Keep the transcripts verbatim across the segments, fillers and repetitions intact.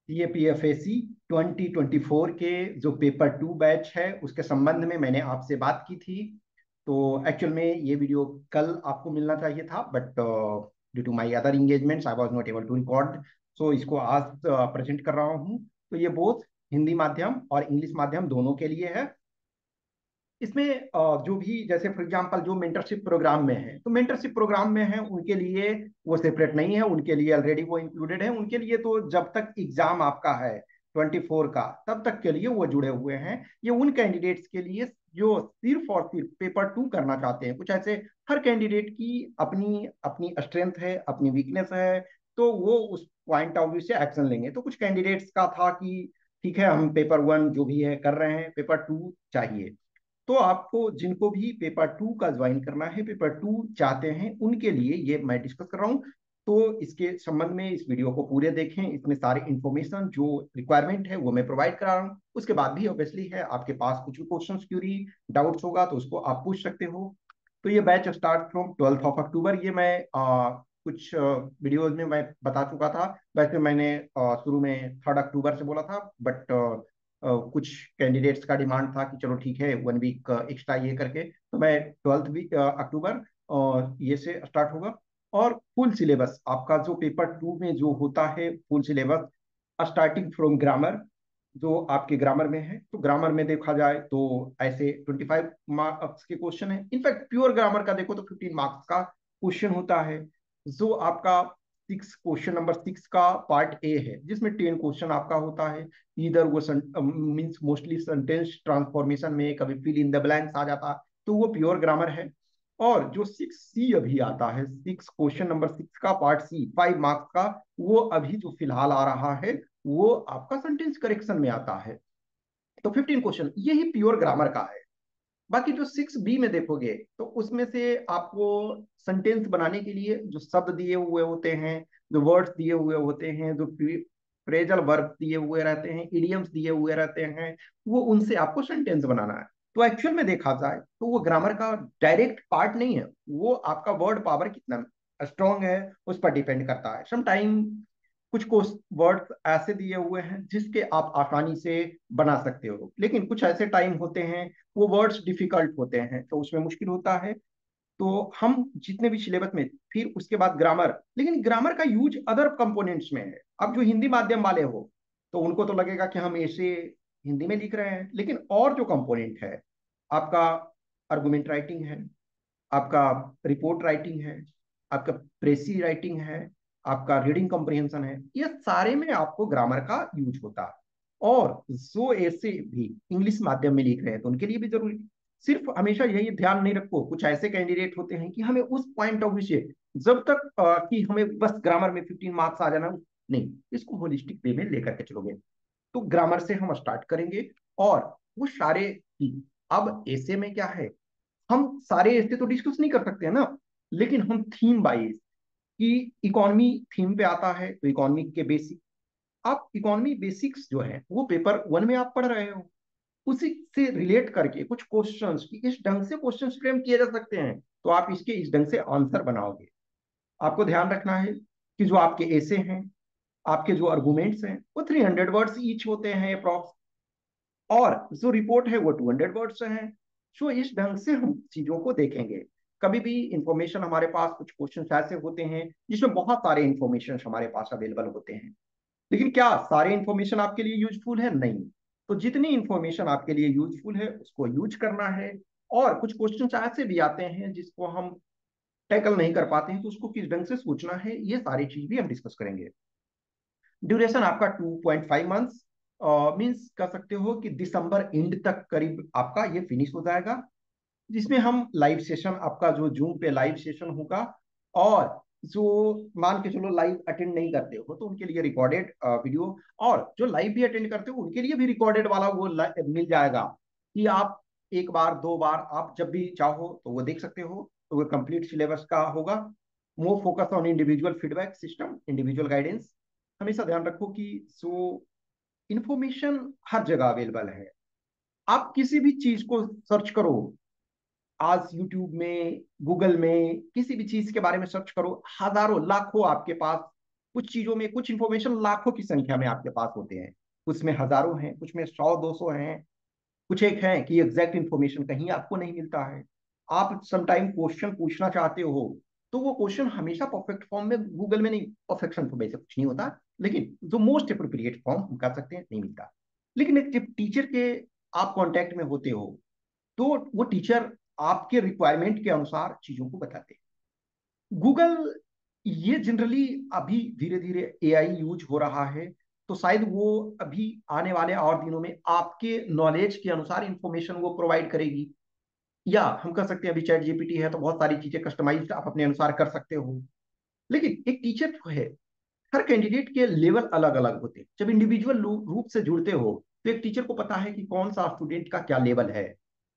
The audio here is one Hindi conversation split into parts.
C A P F A C twenty twenty four के जो पेपर टू बैच है उसके संबंध में मैंने आपसे बात की थी। तो एक्चुअल में ये वीडियो कल आपको मिलना चाहिए था, but due to my other engagements I was not able to record. So इसको आज प्रेजेंट कर रहा हूँ। तो ये बोथ हिंदी माध्यम और इंग्लिश माध्यम दोनों के लिए है। इसमें अ, जो भी, जैसे फॉर एग्जांपल जो मेंटरशिप प्रोग्राम में है, तो मेंटरशिप प्रोग्राम में है उनके लिए वो सेपरेट नहीं है, उनके लिए ऑलरेडी वो इंक्लूडेड है। उनके लिए तो जब तक एग्जाम आपका है ट्वेंटी फोर का, तब तक के लिए वो जुड़े हुए हैं। ये उन कैंडिडेट्स के लिए जो सिर्फ और सिर्फ पेपर टू करना चाहते हैं। कुछ ऐसे, हर कैंडिडेट की अपनी अपनी स्ट्रेंथ है, अपनी वीकनेस है, तो वो उस पॉइंट ऑफ व्यू से एक्शन लेंगे। तो कुछ कैंडिडेट्स का था कि ठीक है, हम पेपर वन जो भी है कर रहे हैं, पेपर टू चाहिए। तो आपको जिनको भी पेपर टू का ज्वाइन करना है, पेपर टू चाहते हैं, उनके लिए ये मैं डिस्कस कर रहा हूँ। तो इसके संबंध में इस वीडियो को पूरे देखें। इसमें सारे इंफॉर्मेशन जो रिक्वायरमेंट है वो मैं प्रोवाइड करा रहा हूँ। उसके बाद भी ऑब्वियसली है, आपके पास कुछ भी क्वेश्चन क्यूरी डाउट्स होगा तो उसको आप पूछ सकते हो। तो ये batch start from twelfth of October. ये मैं आ, कुछ वीडियोज में मैं बता चुका था। वैसे मैंने आ, शुरू में थर्ड अक्टूबर से बोला था, बट अ, कुछ कैंडिडेट्स का डिमांड था कि चलो ठीक है, वन वीक एक्स्ट्रा ये करके, तो मैं ट्वेल्थ वीक अक्टूबर और ये से स्टार्ट होगा। और फुल सिलेबस आपका जो पेपर टू में जो होता है, full syllabus starting from grammar, जो आपके ग्रामर में है। तो ग्रामर में देखा जाए तो ऐसे ट्वेंटी फाइव मार्क्स के क्वेश्चन है। इनफैक्ट प्योर ग्रामर का देखो तो फिफ्टीन मार्क्स का क्वेश्चन होता है। जो आपका सिक्स क्वेश्चन नंबर सिक्स का पार्ट ए है, जिसमें टेन क्वेश्चन आपका होता है। इधर वो मीन्स मोस्टली सेंटेंस ट्रांसफॉर्मेशन में, कभी फिल इन द ब्लैंक्स आ जाता, तो वो प्योर ग्रामर है। और जो सिक्स सी अभी आता है, सिक्स क्वेश्चन नंबर सिक्स का पार्ट सी, फाइव मार्क्स का, वो अभी जो फिलहाल आ रहा है वो आपका सेंटेंस करेक्शन में आता है। तो फिफ्टीन क्वेश्चन यही प्योर ग्रामर का है। बाकी जो सिक्स बी में देखोगे तो उसमें से आपको सेंटेंस बनाने के लिए जो शब्द दिए हुए होते हैं, जो वर्ड्स दिए हुए होते हैं, जो फ्रेजल वर्ब दिए हुए रहते हैं, इडियम्स दिए हुए रहते हैं, वो उनसे आपको सेंटेंस बनाना है। तो एक्चुअल में देखा जाए तो वो ग्रामर का डायरेक्ट पार्ट नहीं है। वो आपका वर्ड पावर कितना स्ट्रांग है उस पर डिपेंड करता है। समटाइम कुछ वर्ड्स ऐसे दिए हुए हैं जिसके आप आसानी से बना सकते हो, लेकिन कुछ ऐसे टाइम होते हैं वो वर्ड्स डिफिकल्ट होते हैं, तो उसमें मुश्किल होता है। तो हम जितने भी सिलेबस में, फिर उसके बाद ग्रामर, लेकिन ग्रामर का यूज अदर कंपोनेंट्स में है। अब जो हिंदी माध्यम वाले हो तो उनको तो लगेगा कि हम ऐसे हिंदी में लिख रहे हैं, लेकिन और जो कंपोनेंट है आपका, आर्गुमेंट राइटिंग है, आपका रिपोर्ट राइटिंग है, आपका प्रेसी राइटिंग है, आपका रीडिंग कॉम्प्रिहेंशन है, ये सारे में आपको ग्रामर का यूज होता है। और जो ऐसे भी इंग्लिश माध्यम में लिख रहे हैं तो उनके लिए भी जरूरी। सिर्फ हमेशा यही ध्यान नहीं रखो, कुछ ऐसे कैंडिडेट होते हैं कि हमें उस पॉइंट ऑफ व्यू से, जब तक अ, कि हमें बस ग्रामर में फिफ्टीन मार्क्स आ जाना, नहीं, इसको होलिस्टिक वे में लेकर के चलोगे। तो ग्रामर से हम स्टार्ट करेंगे। और वो सारे, अब ऐसे में क्या है, हम सारे ऐसे तो डिस्कस नहीं कर सकते हैं ना, लेकिन हम थीम वाइज, कि इकोनॉमी थीम पे आता है तो इकोनॉमी के बेसिक, आप इकोनॉमी बेसिक्स जो है वो पेपर वन में आप पढ़ रहे हो, उसी से रिलेट करके कुछ क्वेश्चंस की इस ढंग से क्वेश्चन फ्रेम किए जा सकते हैं, तो आप इसके इस ढंग से आंसर बनाओगे। आपको ध्यान रखना है कि जो आपके ऐसे हैं, आपके जो आर्गुमेंट्स हैं, वो थ्री हंड्रेड वर्ड्स ईच होते हैं अप्रॉक्स, और जो रिपोर्ट है वो टू हंड्रेड वर्ड्स है। सो इस ढंग से हम चीजों को देखेंगे। कभी भी इंफॉर्मेशन, हमारे पास कुछ क्वेश्चन ऐसे होते हैं जिसमें बहुत सारे इंफॉर्मेशन हमारे पास अवेलेबल होते हैं, लेकिन क्या सारे इंफॉर्मेशन आपके लिए यूजफुल है? नहीं। तो जितनी इंफॉर्मेशन आपके लिए यूजफुल है उसको यूज करना है। और कुछ क्वेश्चन ऐसे भी आते हैं जिसको हम टैकल नहीं कर पाते हैं, तो उसको किस ढंग से सोचना है, ये सारी चीज भी हम डिस्कस करेंगे। ड्यूरेशन आपका two point five months, means कह सकते हो कि दिसंबर एंड तक करीब आपका ये फिनिश हो जाएगा, जिसमें हम लाइव सेशन, आपका जो जूम पे लाइव सेशन होगा, और जो मान के चलो लाइव अटेंड नहीं करते हो तो उनके लिए रिकॉर्डेड वीडियो, और जो लाइव भी अटेंड करते हो उनके लिए भी रिकॉर्डेड वाला वो मिल जाएगा, कि आप एक बार दो बार आप जब भी चाहो तो वो देख सकते हो। तो वो कंप्लीट सिलेबस का होगा। More focus on individual feedback system, individual guidance. हमेशा ध्यान रखो कि सो इंफॉर्मेशन हर जगह अवेलेबल है। आप किसी भी चीज को सर्च करो, आज यूट्यूब में, गूगल में, किसी भी चीज के बारे में सर्च करो, हजारों लाखों आपके पास कुछ चीजों में कुछ इंफॉर्मेशन लाखों की संख्या में आपके पास होते हैं, कुछ में हजारों हैं, कुछ में सौ दो सौ हैं, कुछ एक है कि एग्जैक्ट इन्फॉर्मेशन कहीं आपको नहीं मिलता है। आप समटाइम क्वेश्चन पूछना चाहते हो तो वो क्वेश्चन हमेशा परफेक्ट फॉर्म में गूगल में नहीं, परफेक्शन तो वैसे कुछ नहीं होता, लेकिन जो मोस्ट अप्रोप्रिएट फॉर्म हम कर सकते हैं नहीं मिलता। लेकिन एक जब टीचर के आप कांटेक्ट में होते हो तो वो टीचर आपके रिक्वायरमेंट के अनुसार चीजों को बताते हैं। गूगल ये जनरली अभी धीरे धीरे एआई यूज हो रहा है, तो शायद वो अभी आने वाले और दिनों में आपके नॉलेज के अनुसार इंफॉर्मेशन वो प्रोवाइड करेगी। या हम कर सकते हैं, अभी चैट जीपीटी है तो बहुत सारी चीजें कस्टमाइज्ड आप अपने अनुसार कर सकते हो। लेकिन एक टीचर जो है, हर कैंडिडेट के लेवल अलग अलग होते हैं। जब इंडिविजुअल रूप से जुड़ते हो तो एक टीचर को पता है कि कौन सा स्टूडेंट का क्या लेवल है।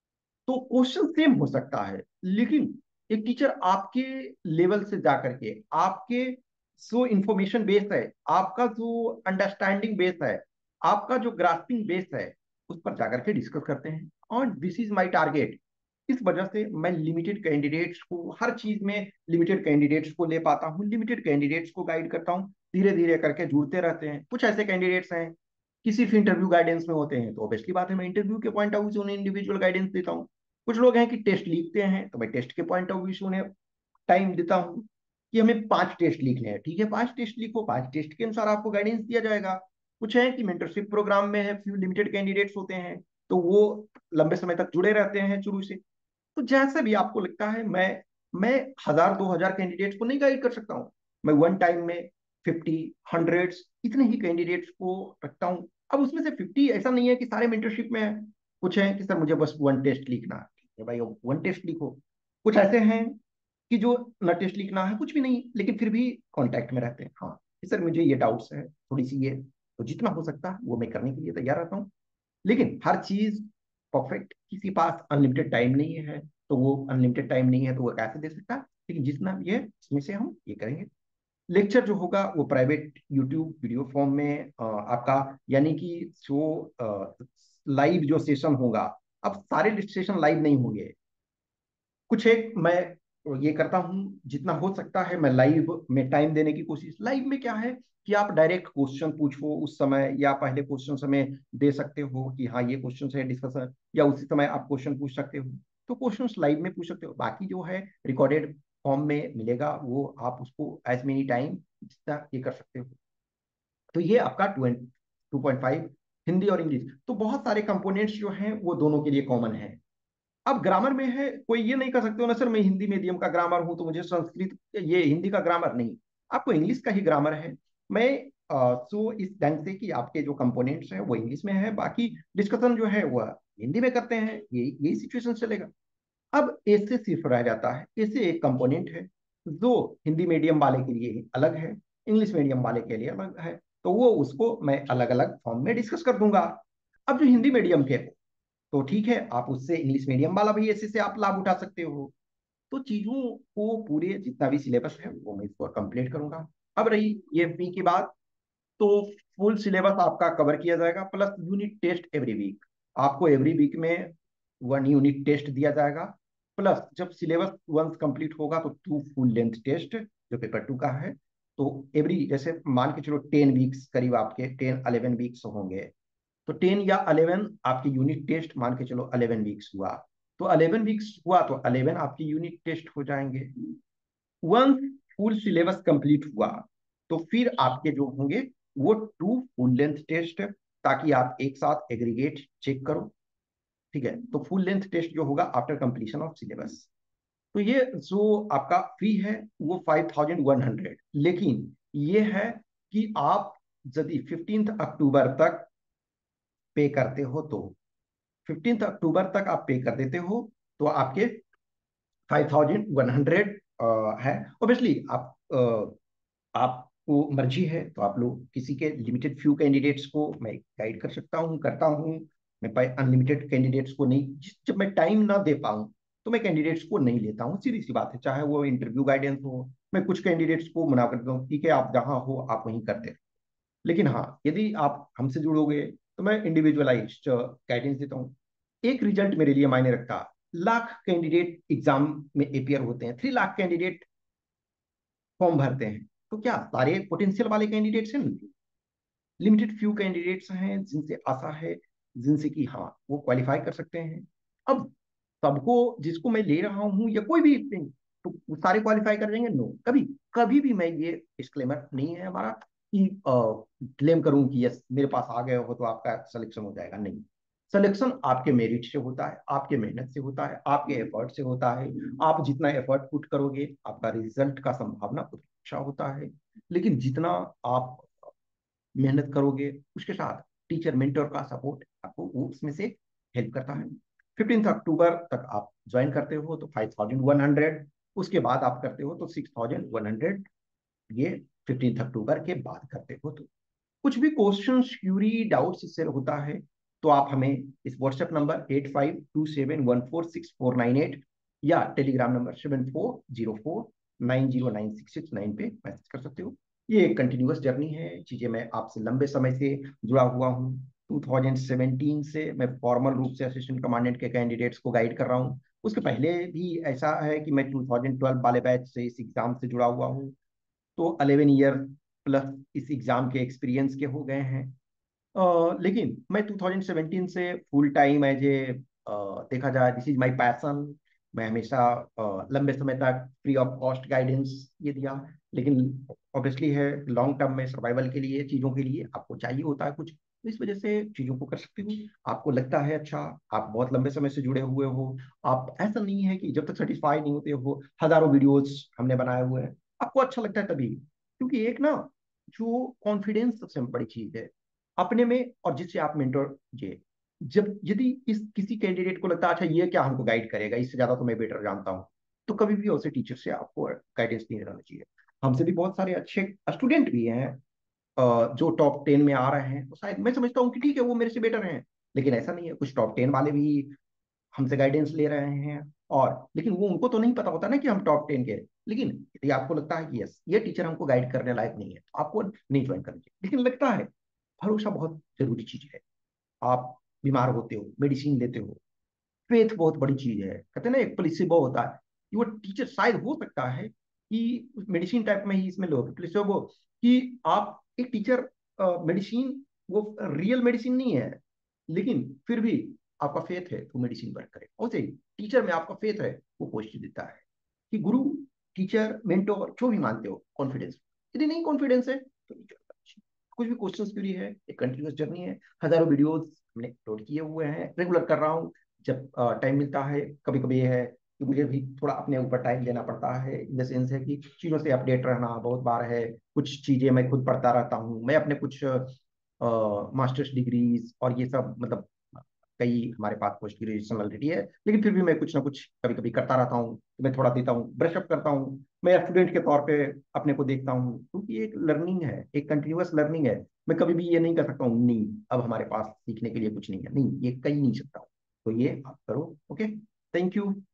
तो क्वेश्चन सेम हो सकता है, लेकिन एक टीचर आपके लेवल से जाकर के आपके जो इंफॉर्मेशन बेस है, आपका जो अंडरस्टैंडिंग बेस है, आपका जो ग्रास्पिंग बेस है, उस पर जाकर के डिस्कस करते हैं। और दिस इज माय टारगेट। इस वजह से मैं लिमिटेड कैंडिडेट्स को, हर चीज में लिमिटेड कैंडिडेट्स को ले पाता हूँ, लिमिटेड कैंडिडेट्स को गाइड करता हूँ। धीरे धीरे करके जुड़ते रहते हैं। कुछ ऐसे कैंडिडेट्स हैं कि सिर्फ इंटरव्यू गाइडेंस में होते हैं, तो ऑब्वियसली बात है मैं इंटरव्यू के पॉइंट ऑफ व्यू से उन्हें इंडिविजुअल गाइडेंस देता हूँ। कुछ लोग हैं कि टेस्ट लिखते हैं, तो मैं टेस्ट के पॉइंट ऑफ व्यू से उन्हें टाइम देता हूँ कि हमें पांच टेस्ट लिखने हैं, ठीक है पांच टेस्ट लिखो, पांच टेस्ट के अनुसार आपको गाइडेंस दिया जाएगा। कुछ है कि मेंटरशिप प्रोग्राम में है, फ्यू लिमिटेड कैंडिडेट्स होते हैं, तो वो लंबे समय तक जुड़े रहते हैं शुरू से। तो जैसे भी आपको लगता है, मैं मैं हजार दो हजार कैंडिडेट्स को नहीं गाइड कर सकता हूँ। मैं वन टाइम में फिफ्टी हंड्रेड्स इतने ही कैंडिडेट्स को रखता हूँ। अब उसमें से फिफ्टी ऐसा नहीं है कि सारे मेंटरशिप में है। कुछ है कि सर मुझे बस वन टेस्ट लिखना है, ठीक है भाई वन टेस्ट लिखो। कुछ ऐसे हैं कि जो न टेस्ट लिखना है कुछ भी नहीं, लेकिन फिर भी कांटेक्ट में रहते हैं, हाँ कि सर मुझे ये डाउट्स है थोड़ी सी ये, तो जितना हो सकता है वो मैं करने के लिए तैयार रहता हूँ। लेकिन हर चीज परफेक्ट, किसी पास अनलिमिटेड टाइम नहीं है, तो वो अनलिमिटेड टाइम नहीं है तो वो कैसे दे सकता है। लेकिन जितना भी है इसमें से हम ये करेंगे। लेक्चर जो होगा वो प्राइवेट यूट्यूब वीडियो फॉर्म में अ, आपका, यानी कि जो लाइव जो सेशन होगा, अब सारे सेशन लाइव नहीं होंगे। कुछ एक मैं ये करता हूँ, जितना हो सकता है मैं लाइव में टाइम देने की कोशिश। लाइव में क्या है कि आप डायरेक्ट क्वेश्चन पूछो उस समय, या पहले क्वेश्चन समय दे सकते हो कि हाँ ये क्वेश्चन है डिस्कशन, या उसी समय आप क्वेश्चन पूछ सकते हो। तो क्वेश्चन लाइव में पूछ सकते हो, बाकी जो है रिकॉर्डेड फॉर्म में मिलेगा, वो आप उसको एज मेनी टाइम जितना ये कर सकते हो। तो ये आपका टू पॉइंट फाइव हिंदी और इंग्लिश। तो बहुत सारे कंपोनेंट्स जो हैं वो दोनों के लिए कॉमन है। अब ग्रामर में है, कोई ये नहीं कर सकते हो ना सर मैं हिंदी मीडियम का ग्रामर हूं तो मुझे संस्कृत ये हिंदी का ग्रामर नहीं, आपको इंग्लिश का ही ग्रामर है। मैं सो इस ढंग से कि आपके जो कंपोनेंट्स हैं वो इंग्लिश में है, बाकी डिस्कशन जो है वह हिंदी में करते हैं, ये यही सिचुएशन चलेगा। अब ऐसे सिर्फ रह जाता है, ऐसे एक कंपोनेंट है जो हिंदी मीडियम वाले के लिए अलग है, इंग्लिश मीडियम वाले के लिए अलग है, तो वो उसको मैं अलग अलग फॉर्म में डिस्कस कर दूंगा। अब जो हिंदी मीडियम के, तो ठीक है आप उससे इंग्लिश मीडियम वाला भी ऐसे से आप लाभ उठा सकते हो। तो चीजों को पूरे जितना भी सिलेबस है वो मैं इसको कंप्लीट करूंगा। अब रही ये फी की बात, तो फुल सिलेबस आपका कवर किया जाएगा, plus unit test every week. आपको एवरी वीक में वन यूनिट टेस्ट दिया जाएगा, प्लस जब सिलेबस वंस कंप्लीट होगा तो टू फुल लेंथ टेस्ट जो पेपर टू का है। तो एवरी जैसे मान के चलो टेन वीक्स करीब आपके टेन अलेवन वीक्स होंगे, तो टेन या अलेवन आपकी यूनिट टेस्ट मान के चलो अलेवन वीक्स हुआ, तो अलेवन वीक्स हुआ तो अलेवन आपकी यूनिट टेस्ट हो जाएंगे। वन फुल सिलेबस कंप्लीट हुआ तो फिर आपके जो होंगे वो टू फुल लेंथ टेस्ट, ताकि आप एक साथ एग्रीगेट चेक करो। ठीक है, तो फुल लेंथ टेस्ट जो होगा आफ्टर कंप्लीशन ऑफ सिलेबस। तो ये जो आपका फी है वो फाइव थाउजेंड वन हंड्रेड, लेकिन ये है कि आप यदि फिफ्टींथ अक्टूबर तक पे करते हो तो, फिफ्टींथ अक्टूबर तक आप पे कर देते हो तो आपके फाइव थाउजेंड वन हंड्रेड है। ऑब्वियसली आप अ, आपको मर्जी है तो आप लोग किसी के लिमिटेड फ्यू कैंडिडेट्स को मैं गाइड कर सकता हूँ, करता हूँ। मैं अनलिमिटेड कैंडिडेट्स को नहीं, जब मैं टाइम ना दे पाऊँ तो मैं कैंडिडेट्स को नहीं लेता हूँ, सीधी सी बात है, चाहे वो इंटरव्यू गाइडेंस हो। मैं कुछ कैंडिडेट्स को मना करता हूँ, ठीक है आप जहाँ हो आप वहीं करते रहो। लेकिन हाँ यदि आप हमसे जुड़ोगे तो मैं इंडिविजुअलाइज गाइडेंस देता हूँ। एक रिजल्ट मेरे लिए मायने रखता, लाख कैंडिडेट एग्जाम में अपियर होते हैं, थ्री लाख कैंडिडेट फॉर्म भरते हैं, तो क्या सारे पोटेंशियल वाले कैंडिडेट्स हैं? लिमिटेड फ्यू कैंडिडेट्स हैं जिनसे आशा है, जिनसे कि हाँ वो क्वालिफाई कर सकते हैं। अब सबको, जिसको मैं ले रहा हूँ या कोई भी, तो सारे क्वालिफाई कर जाएंगे? नो, कभी कभी भी मैं ये डिस्क्लेमर नहीं है हमारा कि क्लेम करूं कि यस मेरे पास आ गए हो तो आपका सिलेक्शन हो जाएगा। नहीं, सिलेक्शन आपके मेरिट से होता है, आपके मेहनत से होता है, आपके एफर्ट से होता है। आप जितना एफर्ट पुट करोगे आपका रिजल्ट का संभावना उतना अच्छा होता है। लेकिन जितना आप मेहनत करोगे उसके साथ टीचर मेंटर का सपोर्ट आपको वो उसमें से हेल्प करता है। फिफ्टीन अक्टूबर तक आप ज्वाइन करते हो तो फाइव थाउजेंड वन हंड्रेड, उसके बाद आप करते हो तो सिक्स थाउजेंड वन हंड्रेड। ये फिफ्टीन अक्टूबर के बाद करते हो तो कुछ भी क्वेश्चन क्यूरी डाउट्स इससे होता है तो आप हमें इस WhatsApp number eight five two seven one four six four nine eight या Telegram number seven four zero four nine zero nine six six nine पे मैसेज कर सकते हो। ये एक कंटिन्यूअस जर्नी है, चीजें मैं आपसे लंबे समय से जुड़ा हुआ हूँ। टू थाउजेंड सेवेंटीन से मैं फॉर्मल रूप से असिस्टेंट कमांडेंट के कैंडिडेट्स को गाइड कर रहा हूँ। उसके पहले भी ऐसा है कि मैं टू थाउजेंड ट्वेल्व वाले बैच से इस एग्जाम से जुड़ा हुआ हूँ। तो अलेवन ईयर प्लस इस एग्जाम के एक्सपीरियंस के हो गए हैं। अ, लेकिन मैं टू थाउजेंड सेवेंटीन से फुल टाइम एज ए, देखा जाए दिस इज माय पैशन। मैं हमेशा अ, लंबे समय तक फ्री ऑफ कॉस्ट गाइडेंस ये दिया। लेकिन ऑब्वियसली है लॉन्ग टर्म में सर्वाइवल के लिए, चीज़ों के लिए आपको चाहिए होता है कुछ, तो इस वजह से चीज़ों को कर सकते हो। आपको लगता है अच्छा, आप बहुत लंबे समय से जुड़े हुए हो, आप ऐसा नहीं है कि जब तक सेटिस्फाई नहीं होते हो, हजारों वीडियोस हमने बनाए हुए हैं, आपको अच्छा लगता है तभी। क्योंकि एक ना, जो कॉन्फिडेंस सबसे बड़ी चीज है अपने में, और जिससे आप मेंटर, ये जब यदि इस किसी कैंडिडेट को लगता है अच्छा ये क्या हमको गाइड करेगा, इससे ज्यादा तो मैं बेटर जानता हूँ, तो कभी भी उसे टीचर से आपको गाइडेंस नहीं रहना चाहिए। हमसे भी बहुत सारे अच्छे स्टूडेंट भी हैं अ, जो टॉप टेन में आ रहे हैं, तो शायद मैं समझता हूँ कि ठीक है वो मेरे से बेटर हैं। लेकिन ऐसा नहीं है, कुछ टॉप टेन वाले भी हमसे गाइडेंस ले रहे हैं, और लेकिन वो उनको तो नहीं पता होता ना कि हम टॉप टेन के हैं। लेकिन यदि आपको लगता है कि यस ये टीचर हमको गाइड करने लायक नहीं है तो आपको नहीं ज्वाइन करना चाहिए। लेकिन लगता है, भरोसा बहुत जरूरी चीज है। आप बीमार होते हो, मेडिसिन लेते हो, फेथ बहुत बड़ी चीज है। कहते हैं ना एक प्लेसिबो होता है, कि वो टीचर शायद हो सकता है कि मेडिसिन टाइप में ही इसमें लो प्लेसिबो, कि आप एक टीचर मेडिसिन, वो रियल मेडिसिन नहीं है, लेकिन फिर भी आपका फेथ है तो मेडिसिन वर्क करे। और सही टीचर में आपका फेथ है, वो पॉजिटिव देता है। कि गुरु, टीचर, मेंटोर जो भी मानते हो, कॉन्फिडेंस। यदि नहीं कॉन्फिडेंस है तो नहीं चलेगा। कुछ भी क्वेश्चन क्यूरी है, एक कंटिन्यूस जर्नी है। हजारों वीडियोस हमने अपलोड किए हुए हैं, रेगुलर कर रहा हूँ जब टाइम मिलता है। कभी कभी ये है कि मुझे भी थोड़ा अपने ऊपर टाइम देना पड़ता है, इन द सेंस है कि चीज़ों से अपडेट रहना बहुत बार है। कुछ चीज़ें मैं खुद पढ़ता रहता हूँ, मैं अपने कुछ मास्टर्स डिग्रीज और ये सब, मतलब कई हमारे पास पोस्ट ग्रेजुएशन ऑलरेडी है, लेकिन फिर भी मैं कुछ ना कुछ कभी कभी करता रहता हूँ। तो मैं थोड़ा देता हूँ, ब्रशअप करता हूँ, मैं स्टूडेंट के तौर पे अपने को देखता हूँ, क्योंकि एक लर्निंग है, एक कंटिन्यूअस लर्निंग है। मैं कभी भी ये नहीं कर सकता हूँ नहीं अब हमारे पास सीखने के लिए कुछ नहीं है, नहीं, ये कहीं नहीं सकता हूँ। तो ये आप करो। Okay, thank you.